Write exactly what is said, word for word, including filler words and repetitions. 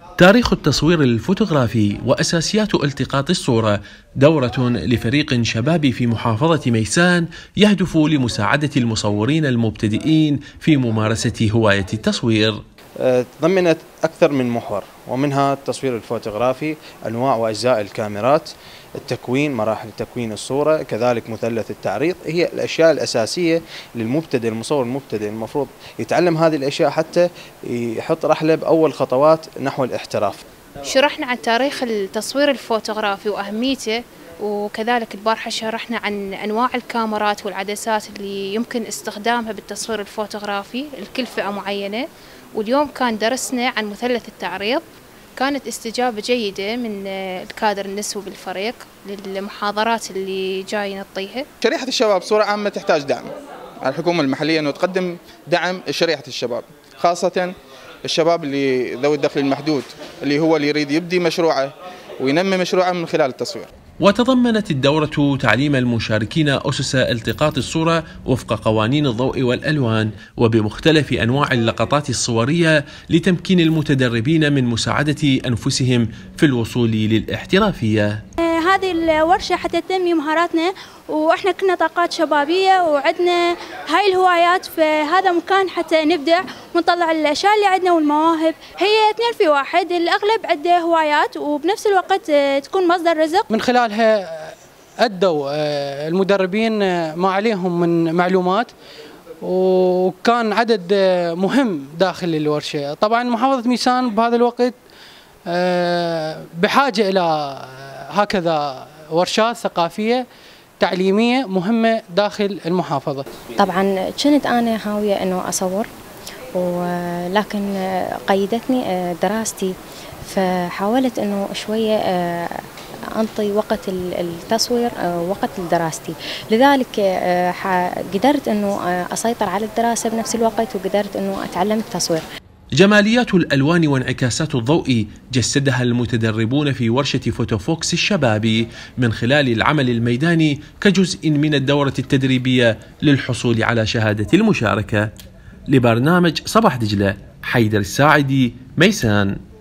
تاريخ التصوير الفوتوغرافي وأساسيات التقاط الصورة، دورة لفريق شبابي في محافظة ميسان يهدف لمساعدة المصورين المبتدئين في ممارسة هواية التصوير. تضمنت أكثر من محور، ومنها التصوير الفوتوغرافي، أنواع وأجزاء الكاميرات، التكوين، مراحل تكوين الصورة، كذلك مثلث التعريض. هي الأشياء الأساسية للمبتدئ، المصور المبتدئ المفروض يتعلم هذه الأشياء حتى يحط رحلة بأول خطوات نحو الاحتراف. شرحنا عن تاريخ التصوير الفوتوغرافي وأهميته، وكذلك البارحة شرحنا عن أنواع الكاميرات والعدسات اللي يمكن استخدامها بالتصوير الفوتوغرافي لكل فئة معينة. واليوم كان درسنا عن مثلث التعريض. كانت استجابة جيدة من الكادر النسوي بالفريق للمحاضرات اللي جاي نعطيها. شريحة الشباب بصورة عامة تحتاج دعم على الحكومة المحلية أنه تقدم دعم لشريحة الشباب، خاصة الشباب اللي ذوي الدخل المحدود، اللي هو اللي يريد يبدي مشروعه وينمي مشروعه من خلال التصوير. وتضمنت الدورة تعليم المشاركين أسس التقاط الصورة وفق قوانين الضوء والألوان وبمختلف أنواع اللقطات الصورية لتمكين المتدربين من مساعدة أنفسهم في الوصول للاحترافية. هذه الورشة حتى تنمي مهاراتنا، وإحنا كنا طاقات شبابية وعندنا هاي الهوايات، في هذا مكان حتى نبدع ونطلع الأشياء اللي عندنا والمواهب. هي اثنين في واحد، الأغلب عنده هوايات وبنفس الوقت تكون مصدر رزق. من خلالها أدوا المدربين ما عليهم من معلومات، وكان عدد مهم داخل الورشة. طبعا محافظة ميسان بهذا الوقت بحاجة إلى هكذا ورشات ثقافية تعليمية مهمة داخل المحافظة. طبعا كنت أنا هاوية أنه أصور، ولكن قيدتني دراستي، فحاولت أنه شوية أنطي وقت التصوير وقت دراستي، لذلك قدرت أنه أسيطر على الدراسة بنفس الوقت، وقدرت أنه أتعلم التصوير. جماليات الألوان وانعكاسات الضوء جسدها المتدربون في ورشة فوتوفوكس الشبابي من خلال العمل الميداني كجزء من الدورة التدريبية للحصول على شهادة المشاركة. لبرنامج صباح دجلة، حيدر الساعدي، ميسان.